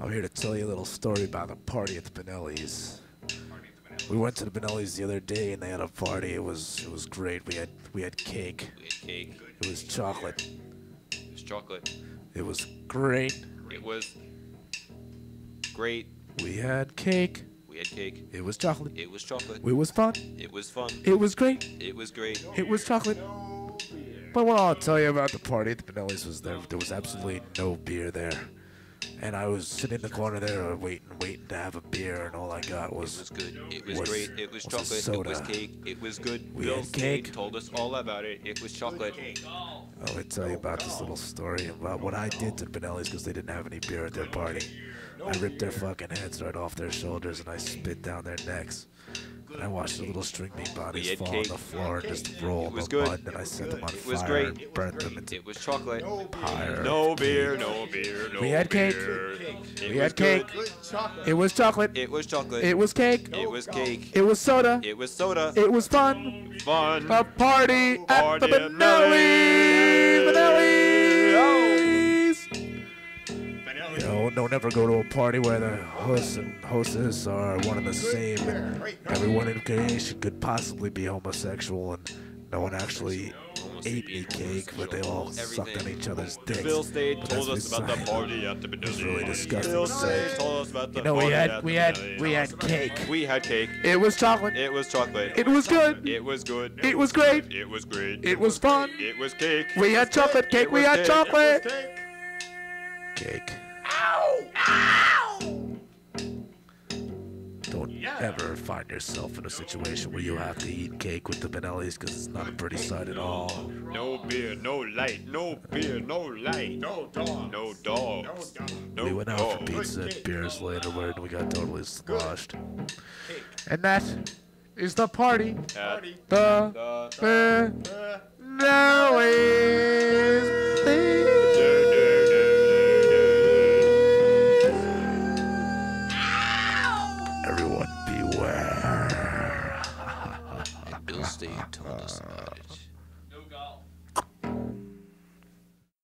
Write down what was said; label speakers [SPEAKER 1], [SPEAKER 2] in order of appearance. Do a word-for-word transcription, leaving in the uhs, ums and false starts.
[SPEAKER 1] I'm here to tell you a little story about a party at the Benelli's. We went to the Benelli's the other day and they had a party. It was it was great. We had we had cake.
[SPEAKER 2] We had cake.
[SPEAKER 1] It was chocolate.
[SPEAKER 2] It was chocolate.
[SPEAKER 1] It was great.
[SPEAKER 2] It was great.
[SPEAKER 1] We had cake.
[SPEAKER 2] We had cake.
[SPEAKER 1] It was chocolate.
[SPEAKER 2] It was chocolate.
[SPEAKER 1] It was fun.
[SPEAKER 2] It was fun.
[SPEAKER 1] It was great.
[SPEAKER 2] It was great.
[SPEAKER 1] It was chocolate. But what I'll tell you about the party at the Benelli's was there there was absolutely no beer there. And I was sitting in the corner there waiting, waiting to have a beer, and all I got was...
[SPEAKER 2] It was good. It was,
[SPEAKER 1] was
[SPEAKER 2] great. It was,
[SPEAKER 1] was
[SPEAKER 2] chocolate.
[SPEAKER 1] soda.
[SPEAKER 2] It was cake. It was good.
[SPEAKER 1] We
[SPEAKER 2] Bill
[SPEAKER 1] had
[SPEAKER 2] State
[SPEAKER 1] cake.
[SPEAKER 2] told us all about it. It was chocolate.
[SPEAKER 1] Let me tell you about this little story about what I did to the Benelli's because they didn't have any beer at their party. I ripped their fucking heads right off their shoulders and I spit down their necks. And I watched the little string bean bodies fall
[SPEAKER 2] cake.
[SPEAKER 1] on the floor and just roll in
[SPEAKER 2] was
[SPEAKER 1] the
[SPEAKER 2] good.
[SPEAKER 1] mud, and I set them on
[SPEAKER 2] It was
[SPEAKER 1] fire
[SPEAKER 2] great.
[SPEAKER 1] and burnt them into
[SPEAKER 2] It was chocolate.
[SPEAKER 1] pyre.
[SPEAKER 2] No beer. No beer. No
[SPEAKER 1] We had cake.
[SPEAKER 2] beer. It
[SPEAKER 1] We
[SPEAKER 2] was
[SPEAKER 1] had
[SPEAKER 2] good.
[SPEAKER 1] cake. It was chocolate.
[SPEAKER 2] It was chocolate.
[SPEAKER 1] It was cake.
[SPEAKER 2] It was cake.
[SPEAKER 1] It was soda.
[SPEAKER 2] It was soda.
[SPEAKER 1] It was fun.
[SPEAKER 2] Fun.
[SPEAKER 1] A party at
[SPEAKER 2] Party
[SPEAKER 1] the
[SPEAKER 2] at
[SPEAKER 1] Benelli's.
[SPEAKER 2] Benelli's.
[SPEAKER 1] Benelli's. You know, don't ever go to a party where the host and hostess are one and the same, and everyone in creation could possibly be homosexual, and no one actually ate any cake, but they all sucked on each other's dicks.
[SPEAKER 2] Bill State
[SPEAKER 1] But
[SPEAKER 2] told
[SPEAKER 1] that's
[SPEAKER 2] us about the
[SPEAKER 1] beside-
[SPEAKER 2] party at the Benelli.
[SPEAKER 1] It's really disgusting
[SPEAKER 2] Bill
[SPEAKER 1] to
[SPEAKER 2] State
[SPEAKER 1] say.
[SPEAKER 2] told us about the
[SPEAKER 1] You know, we
[SPEAKER 2] party
[SPEAKER 1] had
[SPEAKER 2] at
[SPEAKER 1] we
[SPEAKER 2] the
[SPEAKER 1] had
[SPEAKER 2] Benelli.
[SPEAKER 1] we had cake.
[SPEAKER 2] We had cake.
[SPEAKER 1] It was chocolate.
[SPEAKER 2] It was chocolate.
[SPEAKER 1] It was good.
[SPEAKER 2] It was good.
[SPEAKER 1] It was great.
[SPEAKER 2] It was great.
[SPEAKER 1] It was fun.
[SPEAKER 2] It was cake.
[SPEAKER 1] We had chocolate cake.
[SPEAKER 2] It
[SPEAKER 1] We
[SPEAKER 2] was
[SPEAKER 1] had
[SPEAKER 2] cake.
[SPEAKER 1] chocolate
[SPEAKER 2] It was cake.
[SPEAKER 1] cake. Don't ever find yourself in a situation where you have to eat cake with the Benelli's because it's not a pretty sight at all.
[SPEAKER 2] No beer, no light. No beer, no light.
[SPEAKER 3] No dog.
[SPEAKER 2] No dogs. No
[SPEAKER 1] We went out for
[SPEAKER 2] dogs.
[SPEAKER 1] pizza and beers later where we got totally sloshed. And that is the party.
[SPEAKER 2] At
[SPEAKER 1] The
[SPEAKER 2] the
[SPEAKER 1] Benelli's. Everyone beware.
[SPEAKER 2] Bill State told us about it.